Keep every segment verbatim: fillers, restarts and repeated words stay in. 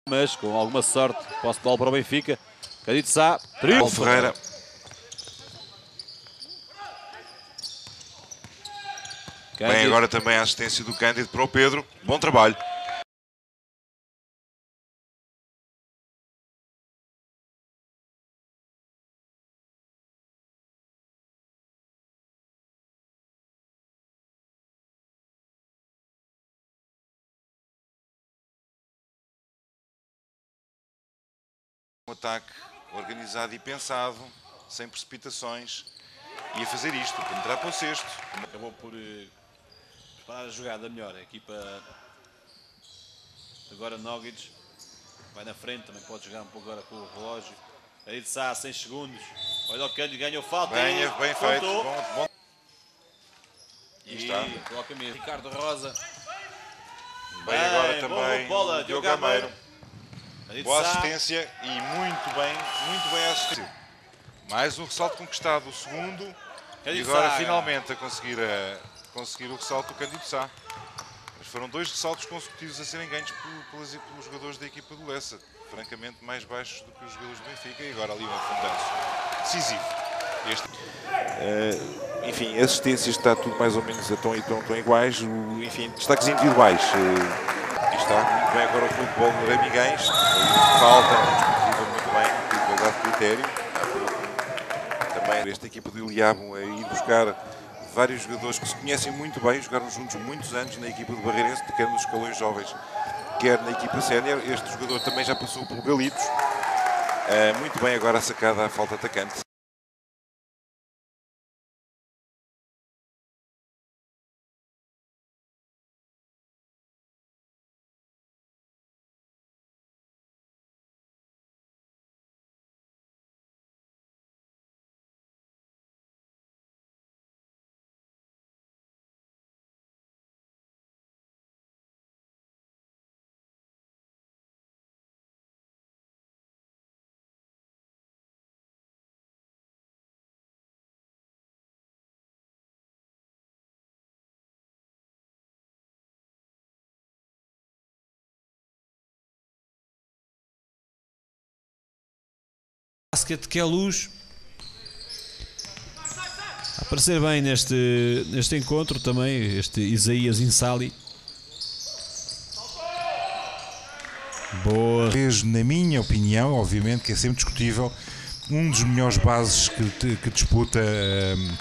Mas com alguma sorte, posse de bola para o Benfica. Cândido Sá, Paulo Ferreira. Cândido. Bem, agora também a assistência do Cândido para o Pedro. Bom trabalho. Um ataque organizado e pensado, sem precipitações, e a fazer isto, para entrar para o sexto. Acabou por uh, preparar a jogada melhor. A equipa agora Nogic vai na frente, também pode jogar um pouco agora com o relógio. Cândido Sá, seis segundos. Olha o Cândido, ganhou falta. Bem, e bem feito. Bom, bom. E, e está. Coloca mesmo. Ricardo Rosa. Bem, Bem agora também bola, Diogo Diogo Gameiro. Cândido Boa Sá. assistência e muito bem, muito bem assistência. Mais um ressalto conquistado, o segundo. Cândido E agora Sá. finalmente a conseguir, a conseguir o ressalto do Cândido Sá. Mas foram dois ressaltos consecutivos a serem ganhos pelos, pelos jogadores da equipa do Lessa. Francamente mais baixos do que os jogadores do Benfica. E agora ali um afundanço decisivo. Este... Uh, enfim, assistências está tudo mais ou menos tão, tão, tão iguais. O, enfim, destaques individuais. Uh, aqui está muito bem agora o futebol no Ramigães. Falta, discutível muito bem, com igualdade de critério. Também esta equipa do Iliabum a ir buscar vários jogadores que se conhecem muito bem, jogaram juntos muitos anos na equipa do Barreirense, quer nos escalões jovens, quer na equipa sénior. Este jogador também já passou pelo Galitos. Uh, muito bem agora a sacada à falta atacante. Basquete que é luz a aparecer bem neste, neste encontro também, este Isaías Insali. Boa. Na minha opinião, obviamente que é sempre discutível, um dos melhores bases que, que disputa um...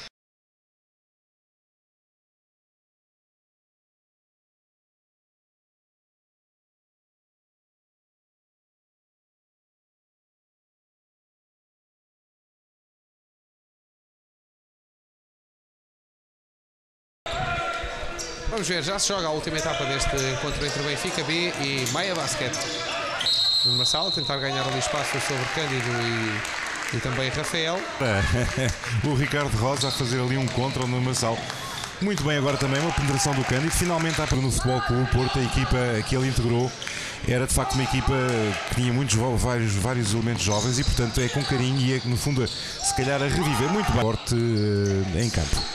Vamos ver, já se joga a última etapa deste encontro entre Benfica B e Maia Basquete. No Marçal a tentar ganhar ali espaço sobre Cândido e, e também Rafael. O Ricardo Rosa a fazer ali um contra no Marçal. Muito bem, agora também uma penetração do Cândido. Finalmente há para no Futebol Clube Porto, a equipa que ele integrou era de facto uma equipa que tinha muitos, vários, vários elementos jovens e portanto é com carinho e é no fundo se calhar a reviver muito bem forte uh, em campo.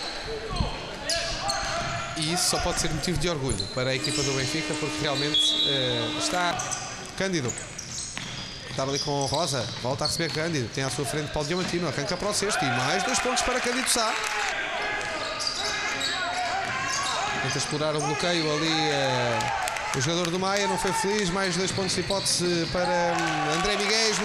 E isso só pode ser motivo de orgulho para a equipa do Benfica, porque realmente uh, está Cândido. Estava ali com o Rosa, volta a receber Cândido, tem à sua frente Paulo Diamantino, arranca para o sexto e mais dois pontos para Cândido Sá. Tenta explorar o bloqueio ali, uh, o jogador do Maia não foi feliz, mais dois pontos de hipótese para um, André Miguel.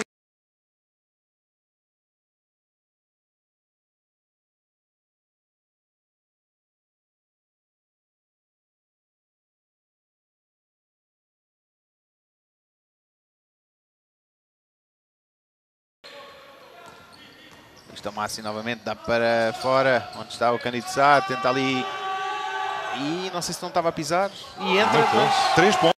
Isto é o Massi novamente, dá para fora, onde está o Cândido Sá, tenta ali e não sei se não estava a pisar e entra. Três pontos.